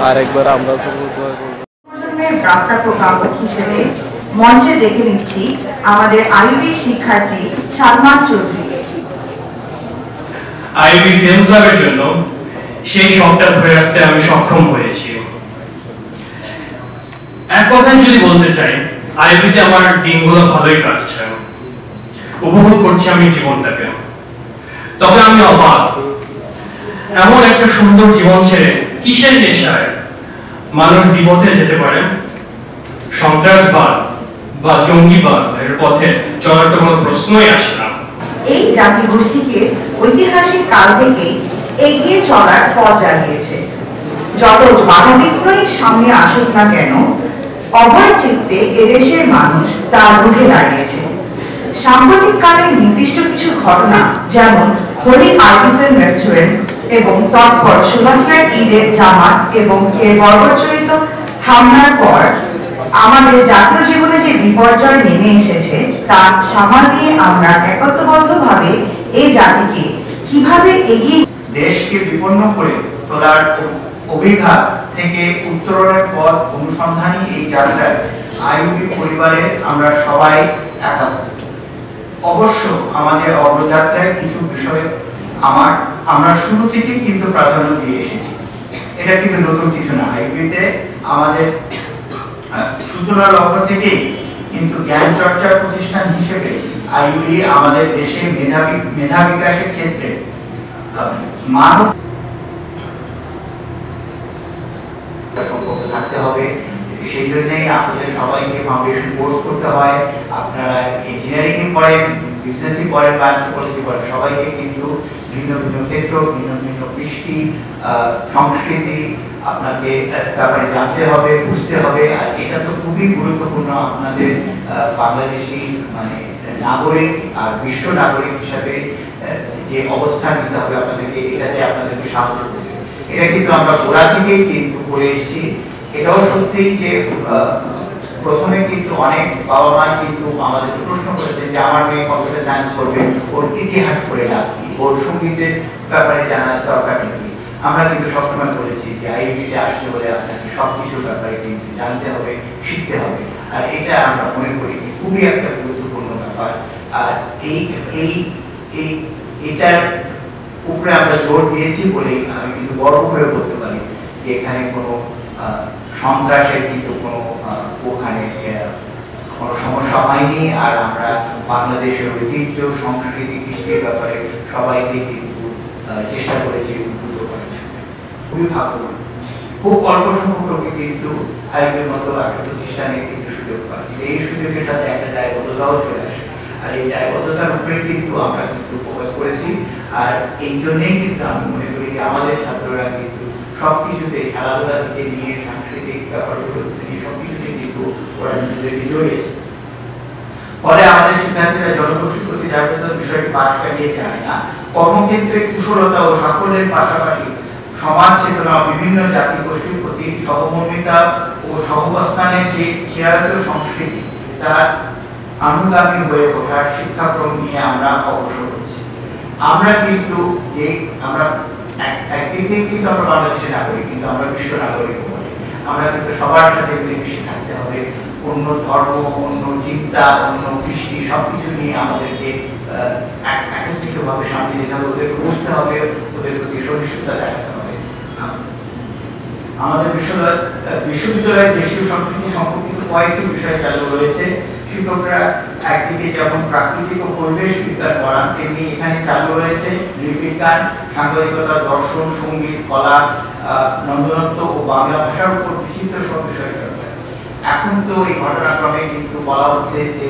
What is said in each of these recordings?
আরেকবার আমরা প্রাপ্তপ্রাপক হিসেবে মঞ্চে দেখে নিচ্ছি আমাদের আইবি শিক্ষার্থী সালমান চৌধুরী। আইবি ফিল্ম ক্লাবের জন্য সেই শখটা ধরে রাখতে আমি সক্ষম হয়েছি। এক কথায় যদি বলতে চাই, আইবিতে আমার দিনগুলো ভালোই কাটছে, উপভোগ করছি আমি জীবনটাকে। তবে আমি অবাক, এমন একটা সুন্দর জীবন ছেড়ে কিসের নেশায় মানুষ বিপথে যেতে পারে? সন্ত্রাসবাদ বা জঙ্গিবাদ এর পথে চলার তো কোনো প্রশ্নই আসে না। এই জাতিগোষ্ঠীকে ঐতিহাসিক কাল থেকে এগিয়ে চলার পথ জানিয়েছে। যত বাধা বিঘ্নই সামনে আসুক না কেন, অভয় চিত্তে এদেশের মানুষ তার রুখে দাঁড়িয়েছে। সাম্প্রতিক কালে নির্দিষ্ট কিছু ঘটনা, যেমন হোলি আর্টিসান রেস্টুরেন্ট এবং তৎপর সুলক্ষার ঈদের জামাত এবং এর বর্বরচরিত হামলার পর আমাদের জাতীয় জীবনে যে বিপর্যয় নেমে এসেছে তা সামাল দিয়ে আমরা একত্রবদ্ধভাবে এই জাতিকে কিভাবে এগিয়ে দেশকে বিপন্ন করে তোলার অভিঘাত থেকে উত্তরণের পথ অনুসন্ধানী এই যাত্রায় আইবি পরিবারের আমরা সবাই একাত্ম। অবশ্য আমাদের অগ্রযাত্রায় কিছু বিষয়ে আমরা শুরু থেকে কিন্তু প্রাধান্য দিয়ে এসেছি। এটা কিন্তু নতুন কিছু না। আইবিতে আমাদের সূচনা লগ্ন থেকেই কিন্তু জ্ঞান চর্চার প্রতিষ্ঠান হিসেবে আইবি আমাদের দেশে মেধা বিকাশের ক্ষেত্রে মানব সম্পর্ক থাকতে হবে। সেই জন্যই আপনাদের সবাইকে ফাউন্ডেশন কোর্স করতে হয়। আপনারা ইঞ্জিনিয়ারিং পড়েন, বিজনেসই পড়েন বা অ্যান্থ্রোপোলজি পড়েন, সবাইকে কিন্তু ভিন্ন ভিন্ন ক্ষেত্র, ভিন্ন ভিন্ন কৃষ্টি, সংস্কৃতি আপনাকে ব্যাপারে জানতে হবে, বুঝতে হবে। আর এটা তো খুবই গুরুত্বপূর্ণ আপনাদের বাংলাদেশি মানে নাগরিক আর বিশ্ব নাগরিক হিসাবে যে অবস্থান নিতে হবে আপনাদেরকে, এটাতে আপনাদেরকে সাহায্য করবে। এটা কিন্তু আমরা গোড়া থেকেই কিন্তু করে এসেছি। এটাও সত্যি যে প্রথমে কিন্তু অনেক বাবা মা কিন্তু আমাদেরকে প্রশ্ন করেছেন যে আমার মেয়ে কম্পিউটার সায়েন্স করবে, ওর ইতিহাস পড়ে লাভ কি, ওর সঙ্গীতের ব্যাপারে জানার দরকার নেই। আমরা কিন্তু সবসময় বলেছি যে আইবিতে আসতে হলে আপনাকে সবকিছুর ব্যাপারে কিন্তু জানতে হবে, শিখতে হবে। আর এটা আমরা মনে করি খুবই একটা গুরুত্বপূর্ণ ব্যাপার। আর এটার উপরে আমরা জোর দিয়েছি বলেই আমি কিন্তু গর্ব করে বলতে পারি যে এখানে কোনো সন্ত্রাসের কিন্তু ওখানে কোনো সমস্যা হয়নি। আর আমরা বাংলাদেশের ঐতিহ্য, সংস্কৃতি, কৃষির ব্যাপারে সবাইকে কিন্তু চেষ্টা করেছি উদ্বুদ্ধ করার জন্য। খুবই ভাগ্যবান, খুব অল্প সংখ্যক লোকে কিন্তু আইবির মতো একটা প্রতিষ্ঠানে কিন্তু সুযোগ পায়। এই সুযোগের সাথে একটা দায়বদ্ধতাও চলে আসে। আর এই দায়বদ্ধতার উপরে কিন্তু আমরা কিন্তু ফোকাস করেছি। আর এই জন্যই কিন্তু আমি মনে করি যে আমাদের ছাত্ররা কিন্তু সবকিছুতে, খেলাধুলা থেকে নিয়ে সাংস্কৃতিক ব্যাপারগুলো নিয়ে সবকিছুতে কিন্তু ওরা নিজেদেরকে জড়িয়েছে। ফলে আমাদের শিক্ষার্থীরা জনগোষ্ঠীর প্রতি জাগ্রতার বিষয়টি পাশ কাটিয়ে যায় না, কর্মক্ষেত্রে কুশলতা ও সাফল্যের পাশাপাশি সমাজ চেতনা, বিভিন্ন জাতি গোষ্ঠীর প্রতি সহমর্মিতা ও সহাবস্থানের যে চেয়ারত সংস্কৃতি, তার অনুগামী হয়ে ওঠার শিক্ষাক্রম নিয়ে আমরা অগ্রসর হচ্ছি। আমরা কিন্তু আমরা একদিক থেকে কিন্তু আমরা বাংলাদেশের নাগরিক, কিন্তু আমরা বিশ্ব নাগরিক বলি। আমরা কিন্তু সবার সাথে মিলেমিশে থাকতে হবে। অন্য ধর্ম, অন্য চিন্তা, অন্য কৃষ্টি সবকিছু নিয়ে আমাদেরকে একত্রিতভাবে সামনে যেতে হবে, ওদেরকে বুঝতে হবে, ওদের প্রতি সহিষ্ণুতা দেখাতে হবে। আমাদের বিশ্ববিদ্যালয়ে দেশীয় সংস্কৃতি সম্পর্কিত কয়েকটি বিষয় চালু রয়েছে। শিক্ষকরা একদিকে যেমন প্রাকৃতিক ও পরিবেশ বিজ্ঞান পড়ান, তেমনি এখানে চালু রয়েছে নৃবিজ্ঞান, সাংবাদিকতা, দর্শন, সঙ্গীত, কলা, নন্দনত্ব ও বাংলা ভাষার উপর বিচিত্র সব বিষয় চর্চা। এখন তো এই ঘটনাক্রমে কিন্তু বলা হচ্ছে যে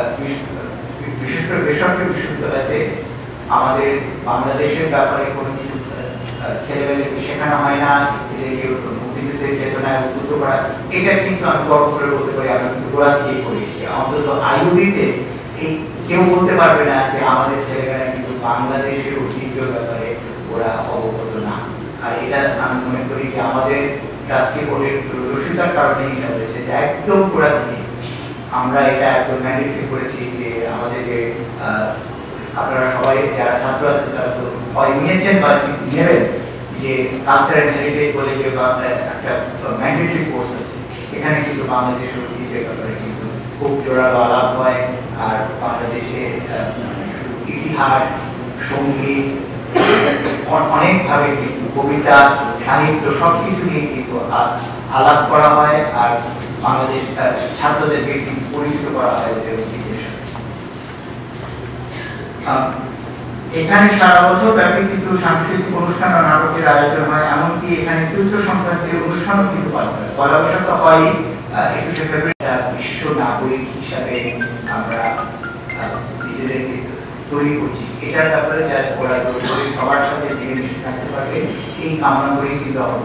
বিশেষ করে বেসরকারি বিশ্ববিদ্যালয়তে আমাদের বাংলাদেশের ব্যাপারে কোনো কিছু ছেলেমেয়েদেরকে শেখানো হয় না, মুক্তিযুদ্ধের চেতনায় উদ্বুদ্ধ করা। এটা কিন্তু আমি গর্ব করে বলতে পারি আমরা কিন্তু গোড়া থেকেই করেছি। অন্তত আইইউবিতে এই কেউ বলতে পারবে না যে আমাদের ছেলেমেয়েরা কিন্তু বাংলাদেশের ঐতিহ্যের ব্যাপারে ওরা অবগত না। আর এটা আমি মনে করি যে আমাদের ট্রাস্টি বোর্ডের দূরদর্শিতার কারণেই এটা হয়েছে যে একদম গোড়া থেকে আমরা এটা একদম ম্যান্ডেটরি করেছি যে আমাদের যে আপনারা সবাই যারা ছাত্র আছেন তারা তো ভয় নিয়েছেন বা নেবেন, যে কালচারাল হেরিটেজ বলে যে একটা ম্যান্ডেটরি কোর্স আছে, এখানে কিন্তু বাংলাদেশের ঐতিহ্যের ব্যাপারে কিন্তু খুব জোরালো আলাপ হয়। আর বাংলাদেশে ইতিহাস, সঙ্গীত, অনেকভাবে কিন্তু কবিতা, সাহিত্য সবকিছু নিয়ে কিন্তু আলাপ করা হয়। আর বাংলাদেশ ছাত্রদেরকে কিন্তু পরিচিত করা হয় যে ঐতিহ্যের সাথে। এখানে সারা বছর ব্যাপী কিন্তু সাংস্কৃতিক অনুষ্ঠান ও নাটকের আয়োজন হয়, এমনকি এখানে চৈত্র সংক্রান্তির অনুষ্ঠানও কিন্তু পালন হয়। পয়লা বৈশাখ তো হয় 21শে ফেব্রুয়ারি। বিশ্ব নাগরিক হিসাবে আমরা নিজেদেরকে তৈরি করছি, এটার ব্যাপারে যারা ওরা সবার সাথে মিলেমিশে থাকতে পারবে, এই কামনা করেই কিন্তু আমার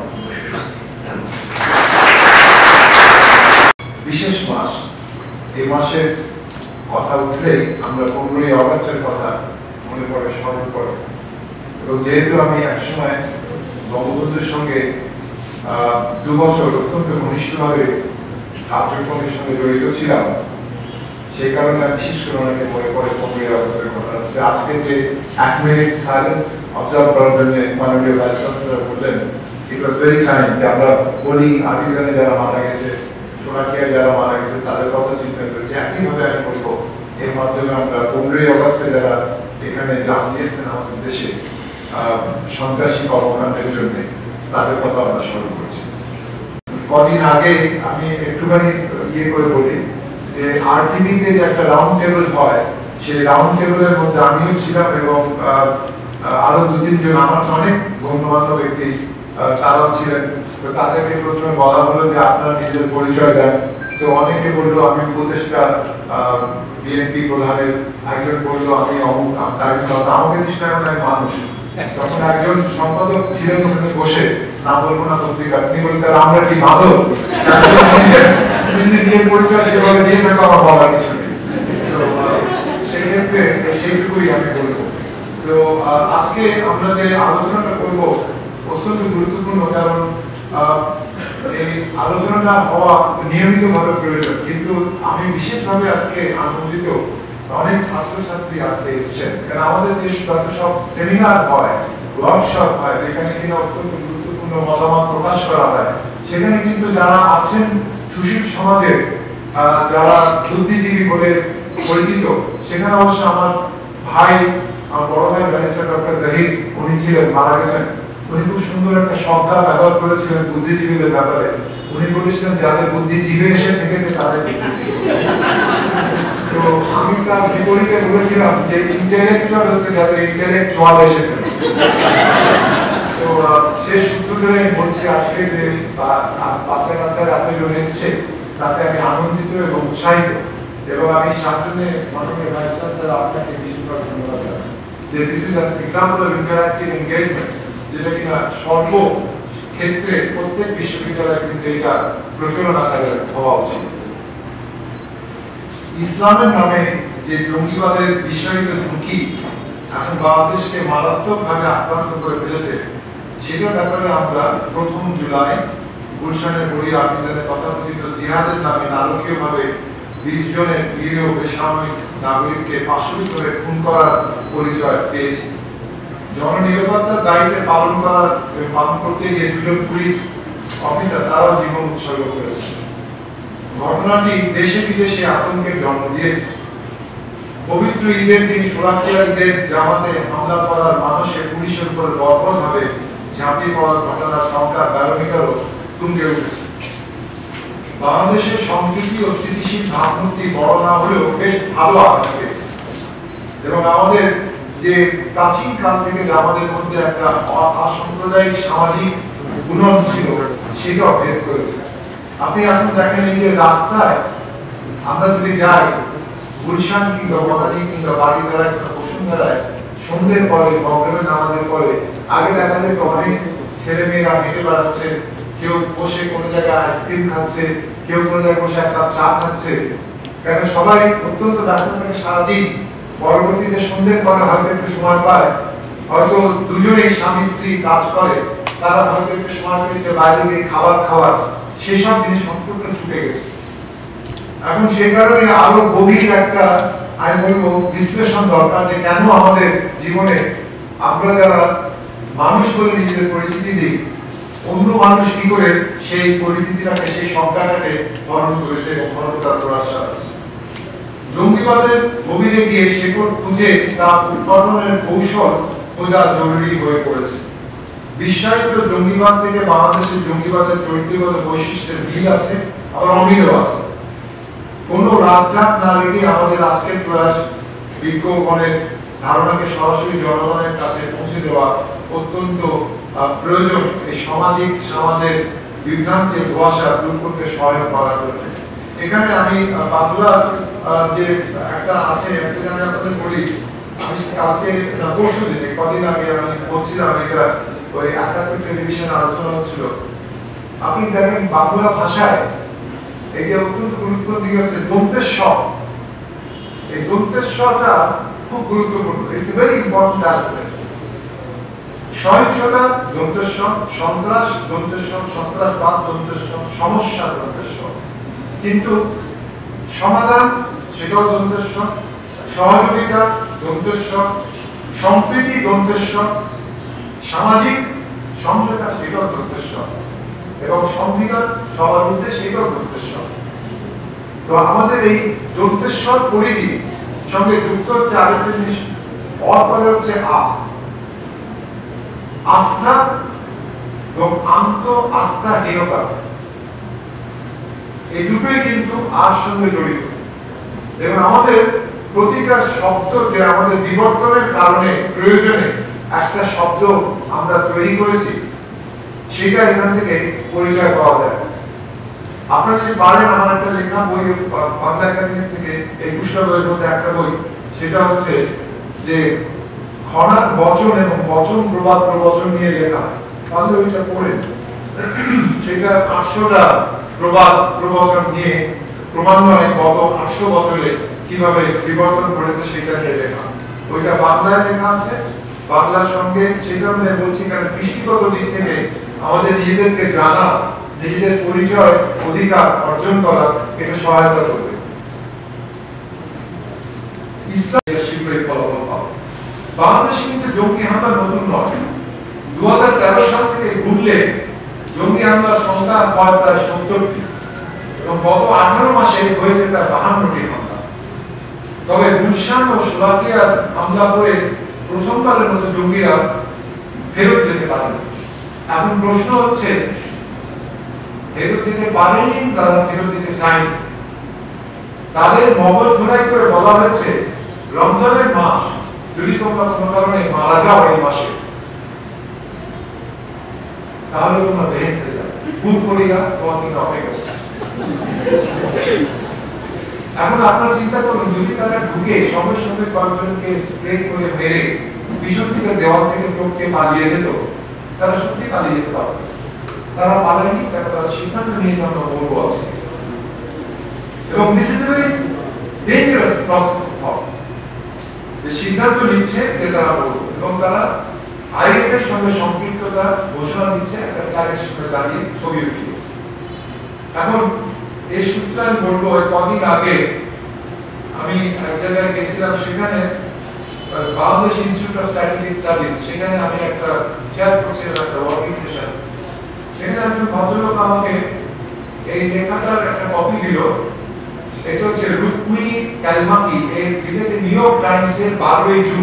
বিশেষ মাস। এই মাসের কথা উঠলেই আমরা 15ই অগস্টের কথা মনে পড়ে, স্মরণ করে। এবং যেহেতু আমি একসময় বঙ্গবন্ধুর সঙ্গে 2 বছর অত্যন্ত ঘনিষ্ঠভাবে কার্যক্রমের সঙ্গে জড়িত ছিলাম, সেই কারণে বিশেষ করে অনেকে মনে পড়ে 15ই অগস্টের কথা। আজকে যে 1 মিনিট সাইলেন্স অবজার্ভ করার জন্য মাননীয় ভাইস চ্যান্সেলর বললেন, ইট ওয়াজ ভেরি কাইন্ড। যে আমরা বলি আর্টিজানে যারা মারা গেছে, সোনাকিয়া যারা মারা গেছে, তাদের কথা চিন্তা করেছি। একইভাবে আমি বলবো, এর মাধ্যমে আমরা 15ই অগস্টে যারা এখানে জান দিয়েছেন আমাদের দেশে সন্ত্রাসী কর্মকাণ্ডের জন্য, তাদের কথা আমরা স্মরণ করছি। কদিন আগে আমি একটুখানি করে বলি যে আরটিভিতে যে একটা রাউন্ড টেবিল হয়, সেই রাউন্ড টেবিলের মধ্যে আমিও ছিলাম এবং আরো 2-3 জন আমার অনেক গণ্যমান্য ব্যক্তি তারাও ছিলেন। তো তাদেরকে প্রথমে বলা হলো যে আপনারা নিজের পরিচয় দেন। তো অনেকে বললো আমি উপদেষ্টা বিএনপি প্রধানের, একজন বললো আমি অমুক, আমাকে দৃষ্টায়ন মানুষ। তখন একজন সম্পাদক ছিলেন ওখানে বসে, না বলবো না পত্রিকা, তিনি বলতেন আমরা কি ভালো, নিজের পরিচয় সেভাবে দিয়ে থাকো, আমার বলার কিছু নেই। তো সেক্ষেত্রে সেইটুকুই আমি বলবো। তো আজকে আমরা যে আলোচনাটা করবো অত্যন্ত গুরুত্বপূর্ণ, কারণ এই আলোচনাটা হওয়া নিয়মিতভাবে প্রয়োজন। কিন্তু আমি বিশেষভাবে আজকে আনন্দিত, অনেক ছাত্রছাত্রী আজকে এসেছেন, কারণ আমাদের যে সব সেমিনার হয়, ওয়ার্কশপ হয়, যেখানে কিনা অত্যন্ত গুরুত্বপূর্ণ মতামত প্রকাশ করা হয়, সেখানে কিন্তু যারা আছেন সুশীল সমাজের, যারা বুদ্ধিজীবী বলে পরিচিত, সেখানে অবশ্য আমার ভাই, আমার বড় ভাই ব্যারিস্টার ডক্টর জাহিদ, উনি ছিলেন, মারা গেছেন। উনি খুব সুন্দর একটা শব্দ ব্যবহার করেছিলেন বুদ্ধিজীবীদের ব্যাপারে। উনি বলেছিলেন যাদের বুদ্ধিজীবী এসে থেকেছে তাদের। তো আমি তার বিপরীতে বলেছিলাম যে ইন্টেলেকচুয়াল হচ্ছে যাদের ইন্টেলেকচুয়াল এসেছে। তো সে সূত্র ধরে বলছি আজকে যে বাচ্চা কাচ্চারা এতজন এসছে, তাতে আমি আনন্দিত এবং উৎসাহিত। এবং আমি সামনে মাননীয় ভাইস চ্যান্সেলর আপনাকে বিশেষভাবে ধন্যবাদ জানাই যে this is an example of interactive engagement, যেটা কিনা সর্ব ক্ষেত্রে প্রত্যেক বিশ্ববিদ্যালয়ে কিন্তু এটা প্রচলন আকারে হওয়া উচিত। ইসলামের নামে যে জঙ্গিবাদের বিশ্বায়িত ঝুঁকি এখন বাংলাদেশকে মারাত্মকভাবে আক্রান্ত করে ফেলেছে, সেটার ব্যাপারে আমরা 1 জুলাই গুলশানের বড়ি আর্টিজানের তথাকথিত জিহাদের নামে নারকীয়ভাবে 20 জনের নিরীহ বেসামরিক নাগরিককে পাশবিক করে খুন করার পরিচয় পেয়েছি। জননিরাপত্তার দায়িত্বে পালন করতে গিয়ে 2 জন পুলিশ অফিসার তারাও জীবন উৎসর্গ করেছে। ঘটনাটি দেশে বিদেশে আতঙ্কের জন্ম দিয়েছে। পবিত্র ঈদের দিন সোনাকিয়া ঈদের জামাতে হামলা করার মানুষের পুলিশের উপর বর্বরভাবে ঝাঁপিয়ে পড়ার ঘটনার সংখ্যা ব্যারোমিটারও তুঙ্গে উঠেছে। বাংলাদেশের সম্প্রীতি ও স্থিতিশীল ভাবমূর্তি বড় না হলেও বেশ ভালো আঘাত পেয়েছে এবং আমাদের যে প্রাচীন কাল থেকে যে আমাদের মধ্যে একটা অসাম্প্রদায়িক সামাজিক গুণন ছিল, সেটাও ভেদ করেছে। আপনি এখন দেখেন এই যে রাস্তায় আমরা যদি যাই, গুলশান কিংবা বনানী কিংবা বাড়িধারায় কিংবা বসুন্ধরায়, সন্ধ্যের পরে মগরিবের নামাজের পরে আগে দেখা যেত অনেক ছেলে মেয়েরা হেঁটে বেড়াচ্ছে, কেউ বসে কোনো জায়গায় আইসক্রিম খাচ্ছে, কেউ কোনো জায়গায় বসে 1 কাপ চা খাচ্ছে। কারণ সবাই অত্যন্ত ব্যস্ত থাকে সারাদিন, পরবর্তীতে সন্ধ্যের পরে হয়তো একটু সময় পায়, হয়তো দুজনেই স্বামী স্ত্রী কাজ করে, তারা হয়তো একটু সময় পেয়েছে বাইরে গিয়ে খাবার খাওয়ার, সেসব জিনিস সম্পূর্ণ ছুটে গেছে। এখন সেই কারণে আরো গভীর একটা আমি বলবো বিশ্লেষণ দরকার যে কেন আমাদের জীবনে আমরা যারা মানুষ বলে নিজেদের পরিচিতি দিই, অন্য মানুষ কি করে সেই পরিচিতিটাকে, সেই সংজ্ঞাটাকে ধারণ করেছে এবং ক্ষমতার প্রয়াস চালাচ্ছে। জঙ্গিবাদের গভীরে গিয়ে শেকড় খুঁজে তা উৎপাদনের কৌশল খোঁজা জরুরি হয়ে পড়েছে। বিশ্বায়িত জঙ্গিবাদ থেকে বাংলাদেশের জঙ্গিবাদের চরিত্রগত বৈশিষ্ট্যের মিল আছে, আবার অমিলও আছে। কোনো রাতঘাট না রেখে আমাদের আজকের প্রয়াস বিজ্ঞগণের ধারণাকে সরাসরি জনগণের কাছে পৌঁছে দেওয়া অত্যন্ত প্রয়োজন, এই সমাজের বিভ্রান্তির ধোঁয়াশা দূর করতে সহায়ক করার জন্য। এখানে আমি বাংলা যে একটা আছে, একটা জায়গায় আপনাদের বলি, আমি কালকে পরশু দিনে কদিন আগে আমি বলছিলাম, এটা ওই ৭১ টেলিভিশনে আলোচনা হচ্ছিল। আপনি দেখেন বাংলা ভাষায় এই যে অত্যন্ত গুরুত্বপূর্ণ দিক হচ্ছে দন্তের স। এই দন্তের সটা খুব গুরুত্বপূর্ণ, it's a very important aspect. সহিংসতা দন্তের স, সন্ত্রাস দন্তের স, সন্ত্রাসবাদ দন্তের স, সমস্যা দন্তের স, কিন্তু সমাধান সেটাও দন্তের স, সহযোগিতা দন্তের স, সম্প্রীতি দন্তের স, সামাজিক সমঝোতা সেটাও দন্তের স, এবং সংবিধান সবার মধ্যে সেটাও দন্তের স। তো আমাদের এই দন্তের স পরিধি সঙ্গে যুক্ত হচ্ছে আরেকটা জিনিস, অপরে হচ্ছে আস্থা এবং আন্ত আস্থাহীনতা। এই দুটোই কিন্তু আর সঙ্গে জড়িত। এবং আমাদের প্রতিটা শব্দ যে আমাদের বিবর্তনের কারণে প্রয়োজনে একটা শব্দ আমরা তৈরি করেছি, সেটা এখান থেকে পরিচয় পাওয়া যায়। আপনারা যদি পারেন, আমার একটা লেখা বই বাংলা একাডেমি থেকে ২১টা বইয়ের মধ্যে একটা বই, সেটা হচ্ছে যে খনার বচন এবং বচন প্রবাদ প্রবচন নিয়ে লেখা, তাহলে ওইটা পড়েন। সেটা ৮০০টা প্রবাদ প্রবচন নিয়ে ক্রমান্বয়ে গত ৮০০ বছরে কিভাবে বিবর্তন করেছে সেটা নিয়ে লেখা। ওইটা বাংলায় লেখা আছে, বাংলার সঙ্গে সেটা আমরা বলছি কারণ কৃষ্টিগত দিক থেকে আমাদের নিজেদেরকে জানা, নিজেদের পরিচয় অধিকার অর্জন করা, এটা সহায়তা করবে। ইসলাম শীঘ্রই ফলাফল পাবে। বাংলাদেশে কিন্তু জঙ্গি হামলা নতুন নয়। ২০১৩ সাল থেকে ঘুরলে জঙ্গি হামলার সংখ্যা হয় প্রায় ৭০টি, এবং গত ১৮ মাসে হয়েছে প্রায় ৫২টি হামলা। তবে গুলশান ও শোলাকিয়ার হামলা করে প্রথমবারের মতো জঙ্গিরা ফেরত যেতে পারেন। এখন প্রশ্ন হচ্ছে, ফেরত যেতে পারেনি, তারা ফেরত যেতে চায়নি। তাদের মগজ ধোলাই করে বলা হয়েছে, রমজানের মাস, যদি তোমরা কোনো কারণে মারা যাও এই মাসে, তাহলে তোমরা বেহেশতে যাবে, ভুল করিয়া তোমার থেকে অপেক্ষা। এখন আপনারা চিন্তা করুন, যদি তারা ঢুকে সঙ্গে সঙ্গে কয়েকজনকে স্প্রে করে মেরে পিছন থেকে দেওয়াল থেকে টোপকে পালিয়ে যেত, তারা সত্যি পালিয়ে যেতে পারত। তারা পালায়নি, তারা সিদ্ধান্ত নিয়েছে আমরা বলবো আছে। এবং this is a very dangerous process of thought. যে সিদ্ধান্ত নিচ্ছে যে তারা বলবো, এবং তারা আইএস এর সঙ্গে সম্পৃক্ততা ঘোষণা দিচ্ছে, একটা ফ্ল্যাগের সঙ্গে দাঁড়িয়ে ছবি উঠিয়েছে। এখন এই সূত্রে আমি বলবো, কদিন আগে আমি এক জায়গায় গেছিলাম, সেখানে Bangladesh institute of strategic studies, সেখানে আমি একটা চেয়ার করছিলাম, একটা ওয়ার্কিং সেশন। সেখানে একজন ভদ্রলোক আমাকে এই লেখাটার একটা কপি দিল। এটা হচ্ছে রুকমিনি ক্যালমাকি, লিখেছে নিউ ইয়র্ক টাইমস এর 12 জুন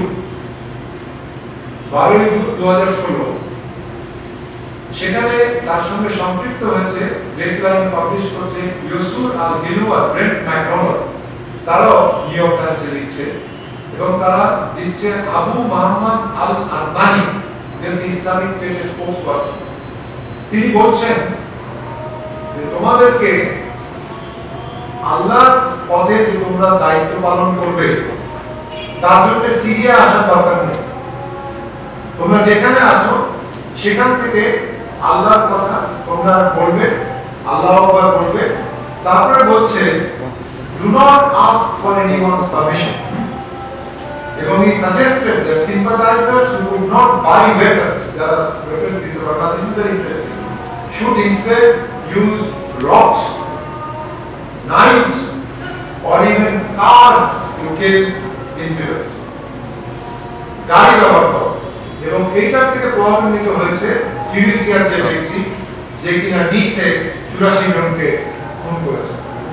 2016। সেখানে তার সঙ্গে সম্পৃক্ত হয়েছে, ডেডলাইন পাবলিশ করছে ইউসুর আল গিলওয়া, ব্রেন্ট ম্যাকডোনাল্ড, তারাও নিউ ইয়র্ক টাইমসে লিখছে, এবং তারা দিচ্ছে আবু মোহাম্মদ আল আদনানি, যে ইসলামিক স্টেটের স্পোকসপারসন। তিনি বলছেন যে তোমাদেরকে আল্লাহর পথে যে তোমরা দায়িত্ব পালন করবে, তার জন্য সিরিয়া আসার দরকার নেই। তোমরা যেখানে আছো সেখান থেকে আল্লাহর কথা তোমরা বলবে, আল্লাহু আকবার বলবে। তারপরে বলছে do not ask for anyone's permission. এবং he suggested that sympathizers who would not buy weapons, যারা weapons দিতে পারে না, this is very interesting, should instead use rocks, knives or even cars to kill infidels. গাড়ি ব্যবহার করো, এবং এইটার থেকে প্রভাবিত হয়েছে জুডিশিয়াল যে ব্যক্তি, যে কিনা নিচে 84 জনকে খুন করেছে।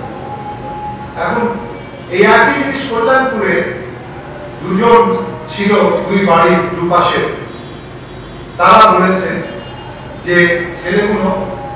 এখন এই একই জিনিস কল্যাণপুরে দুজন ছিল, দুই বাড়ির দুপাশে, তারা বলেছে যে ছেলেগুলো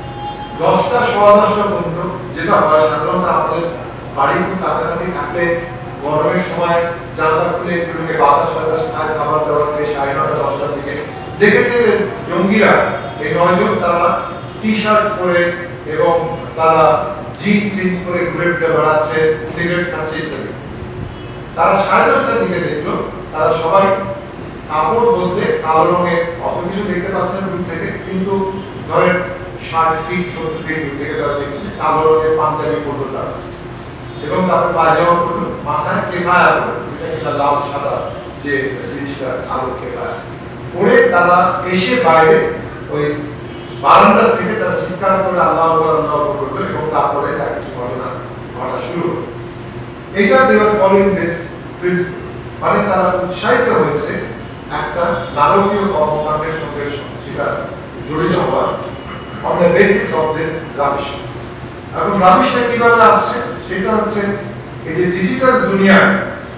10টা 10:15 পর্যন্ত, যেটা হয় সাধারণত আমাদের বাড়ির খুব কাছাকাছি থাকলে গরমের সময় জানলা খুলে একটু ঢুকে বাতাস বাতাস খায়, খাবার দাবার খেয়ে 9:30 10টার দিকে দেখেছে জঙ্গিরা এই 9 জন তারা টি শার্ট পরে এবং তারা জিন্স পরে ঘুরে ঘুরে বেড়াচ্ছে, সিগারেট খাচ্ছে ইত্যাদি। তারা 10:30টার দিকে দেখলো তারা সবাই কাপড় বলতে কালো রঙের, অত কিছু দেখতে পাচ্ছেন দূর থেকে, কিন্তু ধরেন 60 ফিট 70 ফিট দূর থেকে তারা দেখছে কালো রঙের পাঞ্জাবি পরলো তারা, এবং তারপর পায়জামা পরলো, মাথায় কেফায়া পরলো, যেটা লাল সাদা যে জিনিসটা আলো কেফায়া পরে তারা এসে বাইরে ওই বারান্দা থেকে তারা চিৎকার করে আল্লাহু আকবার আল্লাহু আকবার করলো, এবং তারপরে তার কিছু ঘটনা ঘটা শুরু হলো। এটা দেওয়ার ফলোইং দিস প্রিন্সিপাল, মানে তারা উৎসাহিত হয়েছে একটা নারকীয় কর্মকাণ্ডের সঙ্গে সেটা জড়িত হওয়ার on the basis of this rubbish। এখন রাবিশটা কিভাবে আসছে সেটা হচ্ছে এই যে ডিজিটাল দুনিয়ায়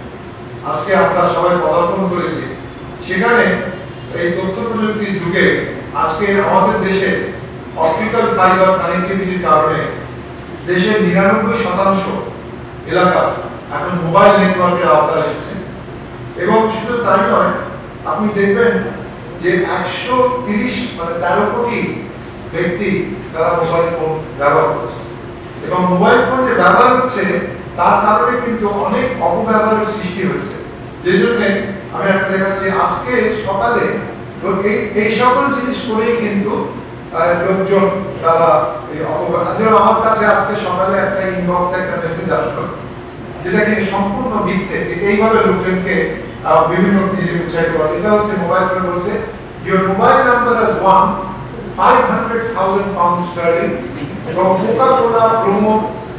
আজকে আমরা সবাই পদার্পণ করেছি, সেখানে এই তথ্য প্রযুক্তির যুগে আজকে আমাদের দেশে অপটিক্যাল ফাইবার কানেক্টিভিটির কারণে দেশের 99% এলাকা এখন মোবাইল নেটওয়ার্কের আওতায় এসেছে। এবং শুধু তাই নয়, আপনি দেখবেন যে 130 মানে 13 কোটি ব্যক্তি তারা মোবাইল ফোন ব্যবহার করছে, এবং মোবাইল ফোন যে ব্যবহার হচ্ছে তার কারণে কিন্তু অনেক অপব্যবহারের সৃষ্টি হচ্ছে। যে জন্য আমি একটা দেখাচ্ছি আজকে সকালে, এই সকল জিনিস করেই কিন্তু লোকজন তারা এই অপব্যবহার, আমার কাছে আজকে সকালে একটা ইনবক্সে একটা মেসেজ আসলো যেটা কিন্তু সম্পূর্ণ মিথ্যে, এইভাবে লোকজনকে বিভিন্ন দিকে উৎসাহিত করে। এটা হচ্ছে মোবাইল ফোন বলছে your mobile number has won 500,000 pounds sterling from Coca-Cola promo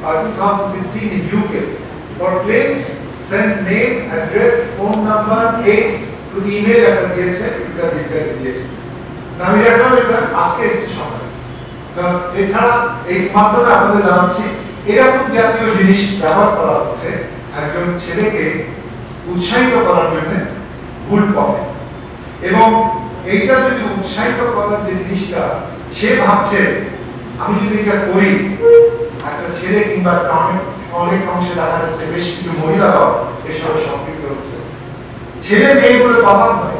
2016 in UK for claims send name address phone number age to email একটা দিয়েছে, এটা দিয়েছে। আমি দেখলাম এটা আজকে এসেছে সকালে। কারণ এছাড়া এই মাধ্যমে আপনাদের জানাচ্ছি এরকম জাতীয় জিনিস ব্যবহার করা হচ্ছে একজন ছেলেকে উৎসাহিত করার জন্য ভুল পথে, এবং এইটা যদি উৎসাহিত করার যে জিনিসটা সে ভাবছে আমি যদি এটা করি, একটা ছেলে কিংবা অনেক অংশে দেখা যাচ্ছে বেশ কিছু মহিলারাও এর সঙ্গে সম্পৃক্ত হচ্ছে। ছেলে মেয়ে বলে তফাৎ নয়,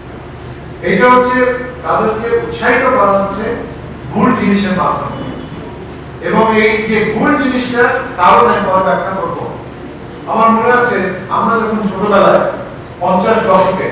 এটা হচ্ছে তাদেরকে উৎসাহিত করা হচ্ছে ভুল জিনিসের মাধ্যমে। এবং এই যে ভুল জিনিসটার কারণ আমি পরে ব্যাখ্যা করব। আমার মনে আছে আমরা যখন ছোটবেলায় 50 দশকে,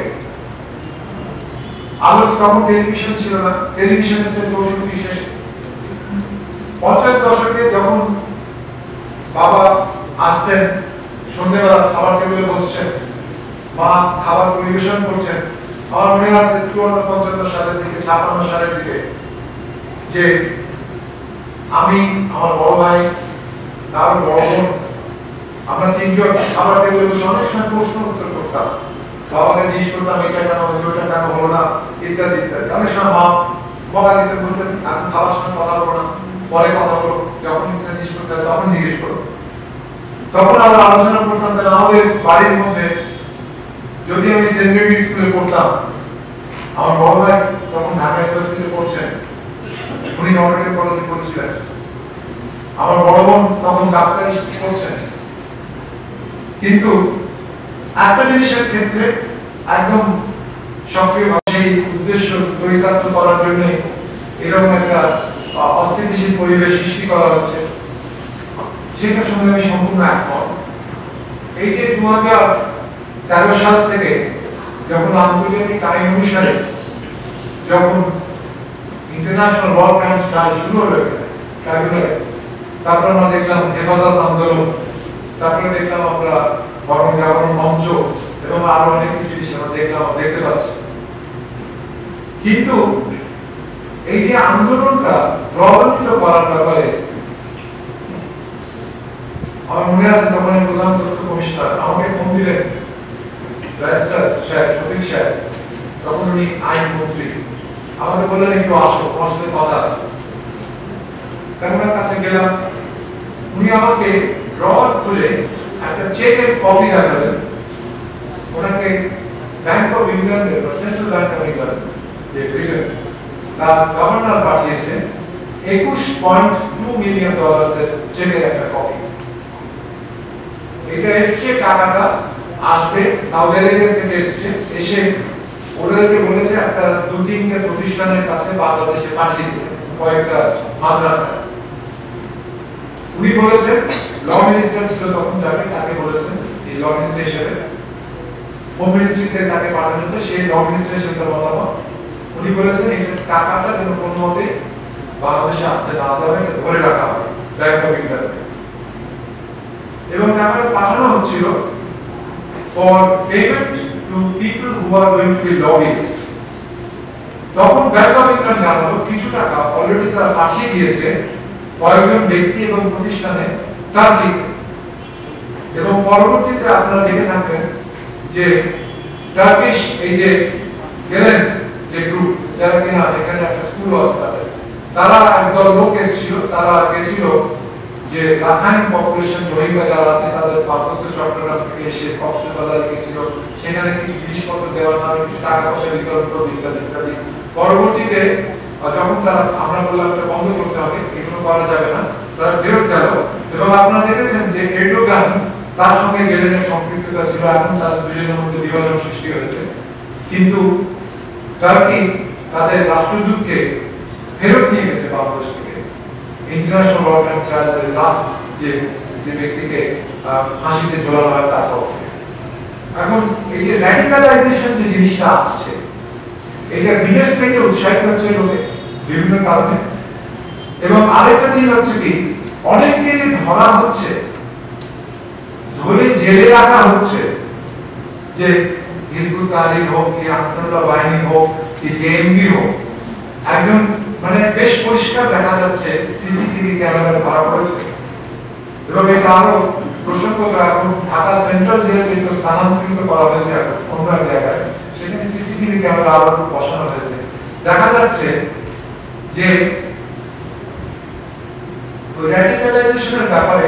আলো তখন টেলিভিশন ছিল না, টেলিভিশন এসেছে 64 শেষে। 50 দশকে যখন বাবা আসতেন, সন্ধ্যেবেলা খাবার টেবিলে বসছেন, মা খাবার পরিবেশন করছেন, আমার মনে আছে 54-55 সালের দিকে, 56 সালের দিকে, যে আমি, আমার বড় ভাই, তার বড় বোন, আমরা তিনজন খাবার টেবিলে বসে অনেক সময় প্রশ্ন উত্তর করতাম, বাবাকে জিজ্ঞেস করতাম এটা কেন হয়েছে, ওটা কেন হলো না, ইত্যাদি ইত্যাদি। অনেক সময় মা বকা দিতে বলতেন এখন খাবার সময় কথা বলো না, পরে কথা বলো, যখন ইচ্ছা জিজ্ঞেস করতে হয় তখন জিজ্ঞেস করো। তখন আমরা আলোচনা করতাম তাহলে আমাদের বাড়ির মধ্যে, যদি আমি সেন্ট মেরিজ স্কুলে পড়তাম, আমার বড় ভাই তখন ঢাকা ইউনিভার্সিটিতে পড়ছেন, উনি নটরডেম কলেজে পড়ছিলেন, আমার বড় বোন তখন ডাক্তারি করছেন, কিন্তু একটা জিনিসের ক্ষেত্রে একদম সক্রিয়ভাবে সেই উদ্দেশ্য চরিতার্থ করার জন্য এরকম একটা অস্থিতিশীল পরিবেশ সৃষ্টি করা হচ্ছে, সেটার সঙ্গে আমি সম্পূর্ণ একমত। এই যে 2013 সাল থেকে যখন আন্তর্জাতিক আইন অনুসারে যখন ইন্টারন্যাশনাল ওয়ার ক্রাইমস ট্রায়াল শুরু হলো ট্রাইব্যুনালে, তারপর আমরা দেখলাম হেফাজত আন্দোলন, তারপরে দেখলাম আমরা গণজাগরণ মঞ্চ, এবং আরো অনেক কিছু জিনিস আমরা দেখতে পাচ্ছি। কিন্তু এই যে আন্দোলনটা প্রভাবিত করার ব্যাপারে আমার মনে আছে তখন প্রধান তথ্য কমিশনার আমাকে ফোন দিলেন, ব্যারিস্টার সাহেব, শফিক সাহেব, তখন উনি আইন মন্ত্রী, আমাকে বললেন একটু আসো, তোমার সাথে কথা আছে। ওনার কাছে গেলাম, উনি আমাকে ড্রয়ার খুলে একটা চেকের কপি দেখালেন। ওনাকে ব্যাংক অফ ইংল্যান্ডের বা সেন্ট্রাল ব্যাংক অফ ইংল্যান্ড যে ব্রিটেন, তার গভর্নর পাঠিয়েছে 21.2 মিলিয়ন ডলারের চেকের একটা কপি। এটা এসছে, টাকাটা আসবে সাউদি আরবিয়া থেকে এসছে, এসে ওদেরকে বলেছে একটা 2-3টে প্রতিষ্ঠানের কাছে বাংলাদেশে পাঠিয়ে দিতে, কয়েকটা মাদ্রাসা। উনি বলেছেন, ল মিনিস্টার ছিল তখন, যাকে তাকে বলেছেন এই ল মিনিস্টার হিসেবে, হোম মিনিস্ট্রি থেকে তাকে পাঠানো হতো, সেই ল মিনিস্টার হিসেবে তার মতামত। উনি বলেছেন এই টাকাটা যেন কোনো মতে বাংলাদেশে আসতে না দেওয়া হয়, ধরে রাখা হবে ব্যাংক অফ ইংল্যান্ডে। এবং টাকাটা পাঠানো হচ্ছিল for payment to people who are going to be lobbyists. তখন ব্যাংক অফ ইংল্যান্ড জানালো কিছু টাকা অলরেডি তারা পাঠিয়ে দিয়েছে কয়েকজন ব্যক্তি এবং প্রতিষ্ঠানে টার্কিতে। এবং পরবর্তীতে আপনারা দেখে থাকবেন যে টার্কিশ এই যে গেলেন যে গ্রুপ, যারা কিনা এখানে একটা স্কুল আছে তাদের, তারা একদল লোক এসেছিল, তারা গেছিল যে রাখাইন পপুলেশন রোহিঙ্গা যারা আছে তাদের পার্বত্য চট্টগ্রাম থেকে এসে কক্সবাজারে গেছিল, সেখানে কিছু জিনিসপত্র দেওয়ার নামে কিছু টাকা পয়সা বিতরণ করবে ইত্যাদি ইত্যাদি। পরবর্তীতে যখন তারা, আমরা বললাম এটা বন্ধ করতে হবে, এগুলো করা যাবে না, তারা ফেরত গেল। এবং আপনারা দেখেছেন যে এরডোগান তার সঙ্গে গেলেনের সম্পৃক্ততা ছিল, এখন তাদের দুজনের মধ্যে বিভাজন সৃষ্টি হয়েছে। কিন্তু টার্কি তাদের রাষ্ট্রদূতকে ফেরত নিয়ে গেছে বাংলাদেশ থেকে, ইন্টারন্যাশনাল ল অ্যান্ড ট্রায়ালের লাস্ট যে ব্যক্তিকে ফাঁসিতে ঝোলানো হয় তার পক্ষে। এখন এই যে র্যাডিকালাইজেশন যে জিনিসটা আসছে, এটা বিদেশ থেকে উৎসাহিত হচ্ছে লোকে বিভিন্ন কারণে। এবং আরেকটা দিন হচ্ছে কি, অনেককে যে ধরা হচ্ছে, ধরে জেলে রাখা হচ্ছে, যে হিজবুত তাহরির হোক কি আনসারুল্লাহ বাহিনী হোক কি জেএমবি হোক, একজন মানে বেশ পরিষ্কার দেখা যাচ্ছে সিসিটিভি ক্যামেরা ধরা পড়েছে। এবং এটা আরো প্রসঙ্গত, এখন ঢাকা সেন্ট্রাল জেলে কিন্তু স্থানান্তরিত করা হয়েছে অন্য এক জায়গায়, সেখানে সিসিটিভি ক্যামেরা আরো বসানো হয়েছে। দেখা যাচ্ছে যে র্যাডিকালাইজেশনের ব্যাপারে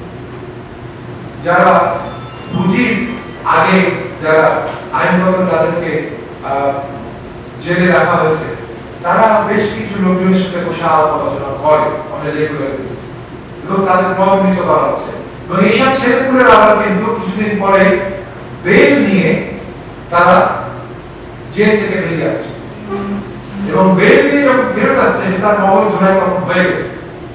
যারা বুঝির আগে যারা আইনগত তাদেরকে জেলে রাখা হয়েছে, তারা বেশ কিছু লোকজনের সাথে বসে আলাপ আলোচনা করে অনেক রেগুলার বেসিস, এবং তাদের প্রভাবিত করা হচ্ছে। এবং এইসব ছেলেপুলের আবার কিন্তু কিছুদিন পরে বেল নিয়ে তারা জেল থেকে বেরিয়ে আসছে, এবং বেল নিয়ে যখন ফেরত আসছে তার মগজ ধরায় তখন হয়ে গেছে।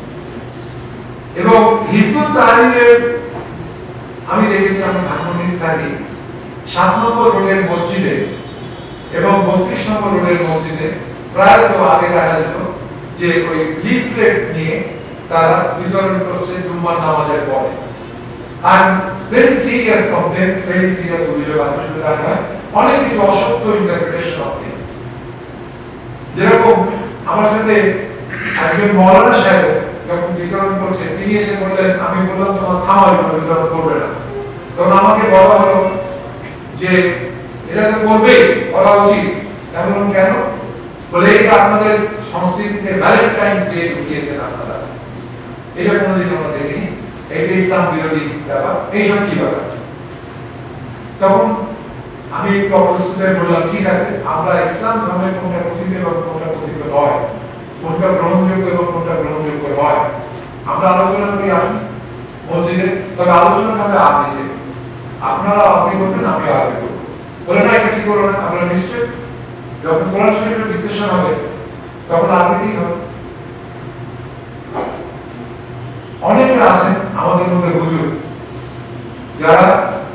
এবং হিজবুত তাহরিরের আমি দেখেছি, আমি ধানমন্ডির থাকি 7 নম্বর রোডের মসজিদে এবং 32 নম্বর রোডের মসজিদে প্রায় তো আগে দেখা যেত যে ওই লিফলেট নিয়ে তারা বিতরণ করছে জুম্মার নামাজের পরে। আর very serious complaints, very serious অভিযোগ আছে, শুধু তাই নয়, অনেক কিছু অসত্য ইন্টারপ্রিটেশন অফ থিংস। যেরকম আমার সাথে একজন মৌলানা সাহেব যখন বিতরণ করছে, তিনি এসে বললেন, আমি বললাম তোমার থামাই বিতরণ করবে না। তখন আমাকে বলা হলো যে এটা তো করবেই, করা উচিত। এমন কেন? বলে এটা আপনাদের সংস্কৃতিতে ভ্যালেন্টাইন্স ডে ঢুকিয়েছেন আপনারা, এটা কোনোদিন আমরা দেখিনি, এটা ইসলাম বিরোধী ব্যাপার, এইসব কি ব্যাপার? তখন আমি একটু অপ্রস্তুত বললাম, ঠিক আছে, আমরা ইসলাম ধর্মের কোনটা কথিত এবং কোনটা কথিত নয়, কোনটা গ্রহণযোগ্য এবং কোনটা গ্রহণযোগ্য নয়, আমরা আলোচনা করি আসুন মসজিদে। তবে আলোচনা হবে আপনি, আপনারা আপনি করবেন, আমি আগে করবো। বলে না, এটা ঠিক করো না, আমরা নিশ্চয় যখন কোরআন শরীফের বিশ্লেষণ হবে তখন আপনি হবে। অনেকে আছেন আমাদের মধ্যে হুজুর, যারা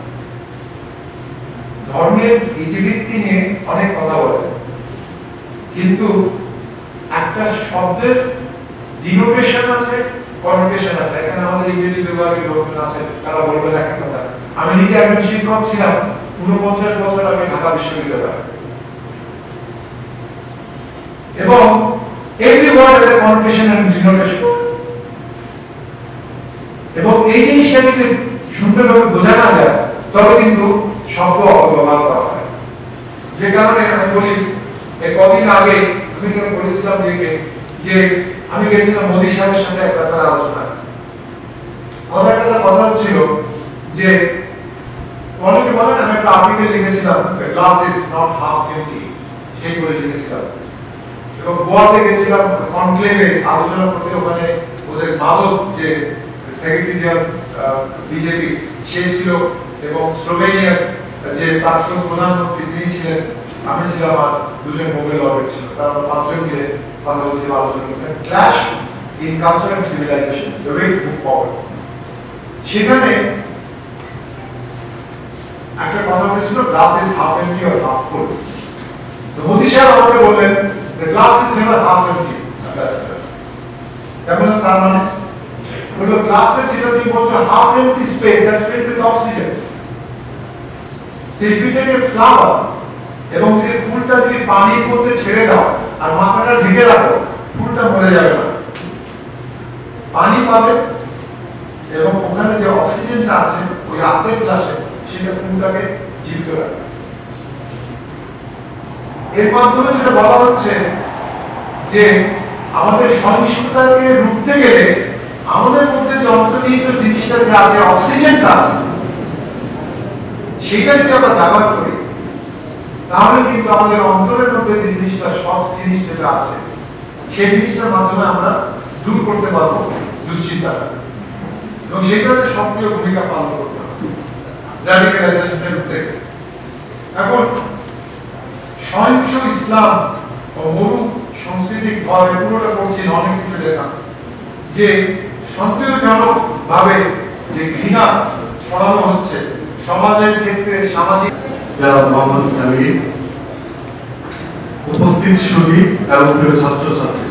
ধর্মের ইতিবৃত্তি নিয়ে অনেক কথা বলে, কিন্তু একটা শব্দের ডিনোটেশন আছে, কনোটেশন আছে। এখানে আমাদের ইংরেজি বিভাগের লোকজন আছে, তারা বলবেন একটা কথা। আমি নিজে একজন শিক্ষক ছিলাম 49 বছর আগে ঢাকা বিশ্ববিদ্যালয়ে, এবং every word has a connotation and denotation, এবং এই জিনিসটা যদি সুন্দরভাবে বোঝা না যায় তবে কিন্তু শব্দ অপব্যবহার করা হয়। যে কারণে আমি বলি কদিন আগে আমি বলেছিলাম যে আমি গেছিলাম মোদী সাহেবের সাথে একটা আলোচনা, কথা হচ্ছিল যে অনেকে বলেন আমি একটা আর্টিকেল লিখেছিলাম glass is not half empty, সেই করে লিখেছিলাম এবং গোয়াতে গেছিলাম কনক্লেভে আলোচনা করতে। ওখানে ওদের মাদক যে সেক্রেটারি জেনারেল বিজেপি সে ছিল এবং স্লোভেনিয়ার যে প্রাক্তন প্রধানমন্ত্রী তিনি ছিলেন, আমি ছিলাম, আর দুজন নোবেল লরেট ছিল। তারা 5 জন মিলে কথা বলছিল, আলোচনা করছেন clash in culture and civilization, the way to move forward. সেখানে একটা কথা বলেছিল glass is half empty or half full. তো মোদী সাহেব আমাকে বললেন the glass is never half empty. কেমন তার মানে হলো গ্লাসের যেটা তুমি বলছো half empty space that's filled with oxygen. if you take a flower এবং যদি ফুলটা যদি পানির মধ্যে ছেড়ে দাও আর মাথাটা ঢেকে রাখো, ফুলটা মরে যাবে না, পানি পাবে এবং ওখানে যে অক্সিজেনটা আছে ওই আর্ধেক গ্লাসে সেটা ফুলটাকে জীবিত রাখবে। এর মাধ্যমে যেটা বলা হচ্ছে যে আমাদের সহিষ্ণুতাকে রুখতে গেলে আমাদের মধ্যে যে অন্তর্নিহিত জিনিসটা যে আছে, অক্সিজেনটা আছে, সেটা যদি আমরা ব্যবহার করি তাহলে কিন্তু আমাদের অন্তরের মধ্যে যে জিনিসটা, সব জিনিস যেটা আছে সেই জিনিসটার মাধ্যমে আমরা দূর করতে পারবো দুশ্চিন্তাটা, এবং সেটাতে সক্রিয় ভূমিকা পালন করতে হবে রাডিক্যালাইজেশনের উদ্যোগে। এখন সহিংস ইসলাম ও মরু সাংস্কৃতিক ভাবে পুরোটা পড়ছি, অনেক কিছু লেখা যে সন্দেহজনক ভাবে যে ঘৃণা ছড়ানো হচ্ছে সমাজের ক্ষেত্রে, সামাজিক। যারা মোহাম্মদ সামির, উপস্থিত সুধী এবং প্রিয় ছাত্রছাত্রী,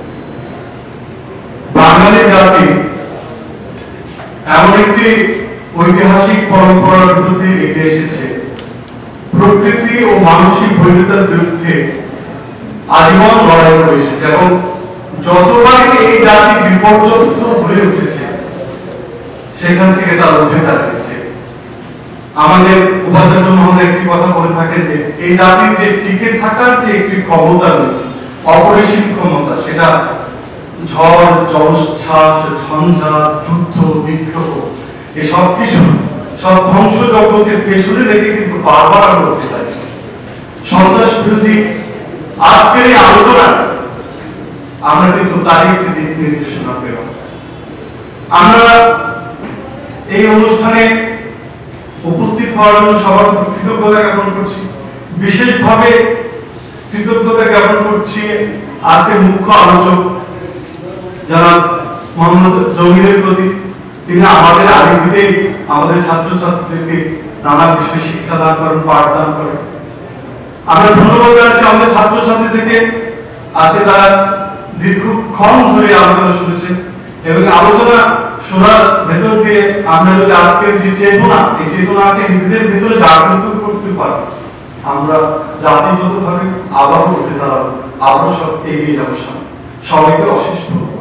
বাঙালি জাতি এমন একটি ঐতিহাসিক পরম্পরার প্রতি এগিয়ে এসেছে প্রকৃতি ও মানসিক বৈধতার বিরুদ্ধে আজীবন লড়াই করে এসেছে, এবং যতবার এই জাতি বিপর্যস্ত হয়ে উঠেছে সেখান থেকে তারা উঠে দাঁড়িয়েছে। আমাদের উপাচার্য মহোদয় একটি কথা বলে থাকে যে এই জাতির যে টিকে থাকার যে একটি ক্ষমতা রয়েছে, অপরিসীম ক্ষমতা, সেটা ঝড়, জলোচ্ছ্বাস, ঝঞ্ঝা, যুদ্ধ, বিগ্রহ, এই সব কিছু, সব ধ্বংসযজ্ঞকে পেছনে রেখে কিন্তু বারবার আমরা উঠে দাঁড়িয়েছি। সন্ত্রাস বিরোধী আজকের এই আলোচনা আমরা কিন্তু তারই একটি দিক নির্দেশনা পেলাম। আমরা এই অনুষ্ঠানে উপস্থিত হওয়ার জন্য সবার কৃতজ্ঞতা জ্ঞাপন করছি, বিশেষভাবে কৃতজ্ঞতা জ্ঞাপন করছি আজকের মুখ্য আলোচক যারা মোহাম্মদ জমিরের প্রতি। তিনি আমাদের আগে আমাদের ছাত্রছাত্রীদেরকে নানা বিষয়ে শিক্ষা দান করেন, পাঠদান করেন। আমরা ধন্যবাদ জানাচ্ছি আমাদের ছাত্রছাত্রীদেরকে, আজকে তারা দীর্ঘক্ষণ ধরে আলোচনা শুনেছে এবং আলোচনা শোনার ভেতর দিয়ে আমরা যদি আজকের যে চেতনা, এই চেতনাকে নিজেদের ভেতরে জাগ্রত করতে পারি, আমরা জাতিগতভাবে আবারও উঠে দাঁড়াবো, আবারও সব এগিয়ে যাবো সামনে। সবাইকে অশেষ ধন্যবাদ।